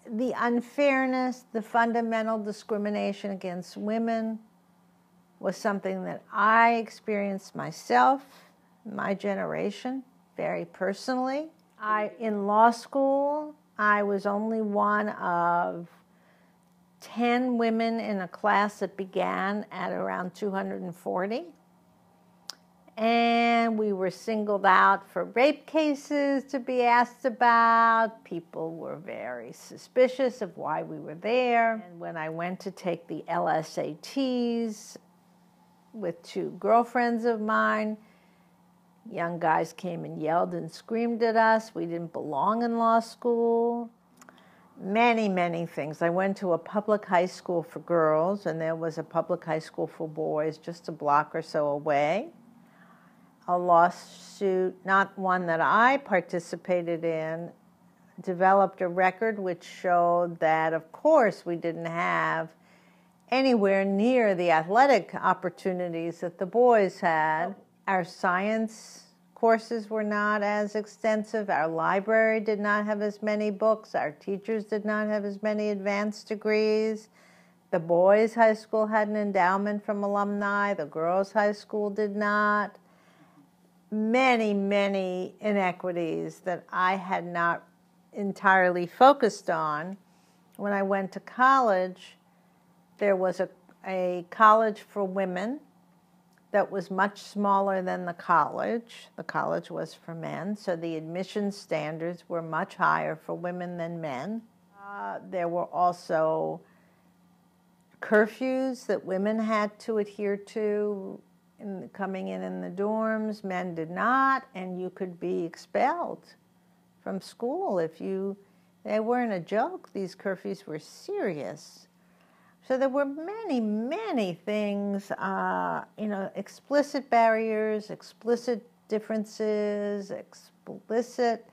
the unfairness, the fundamental discrimination against women was something that I experienced myself, my generation, very personally. In law school, I was only one of 10 women in a class that began at around 240. And we were singled out for rape cases to be asked about. People were very suspicious of why we were there. And when I went to take the LSATs with two girlfriends of mine, young guys came and yelled and screamed at us. We didn't belong in law school. Many, many things. I went to a public high school for girls, and there was a public high school for boys just a block or so away. A lawsuit, not one that I participated in, developed a record which showed that, of course, we didn't have anywhere near the athletic opportunities that the boys had. Our science courses were not as extensive. Our library did not have as many books. Our teachers did not have as many advanced degrees. The boys' high school had an endowment from alumni. The girls' high school did not. Many, many inequities that I had not entirely focused on. When I went to college, there was a college for women that was much smaller than the college. The college was for men, so the admission standards were much higher for women than men. There were also curfews that women had to adhere to coming in the dorms. Men did not, and you could be expelled from school if they weren't a joke. These curfews were serious. So there were many, many things, explicit barriers, explicit differences, explicit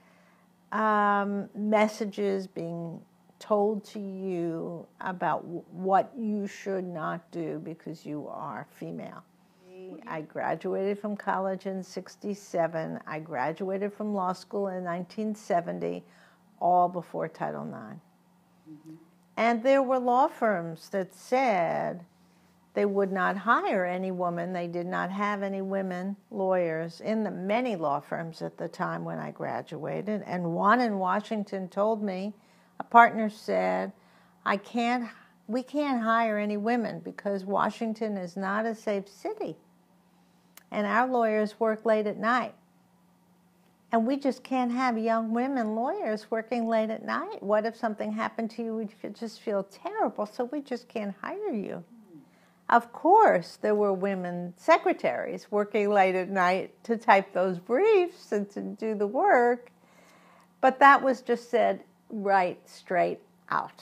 messages being told to you about what you should not do because you are female. I graduated from college in '67. I graduated from law school in 1970, all before Title IX. Mm-hmm. And there were law firms that said they would not hire any woman. They did not have any women lawyers in the many law firms at the time when I graduated. And one in Washington told me, a partner said, we can't hire any women because Washington is not a safe city. And our lawyers work late at night. And we just can't have young women lawyers working late at night. What if something happened to you? We'd just feel terrible, so we just can't hire you. Of course, there were women secretaries working late at night to type those briefs and to do the work, but that was just said right straight out.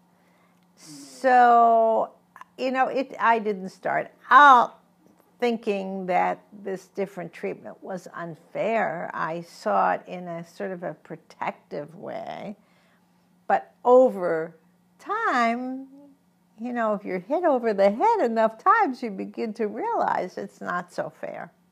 So, I didn't start out thinking that this different treatment was unfair. I saw it in a sort of a protective way. But over time, if you're hit over the head enough times, you begin to realize it's not so fair.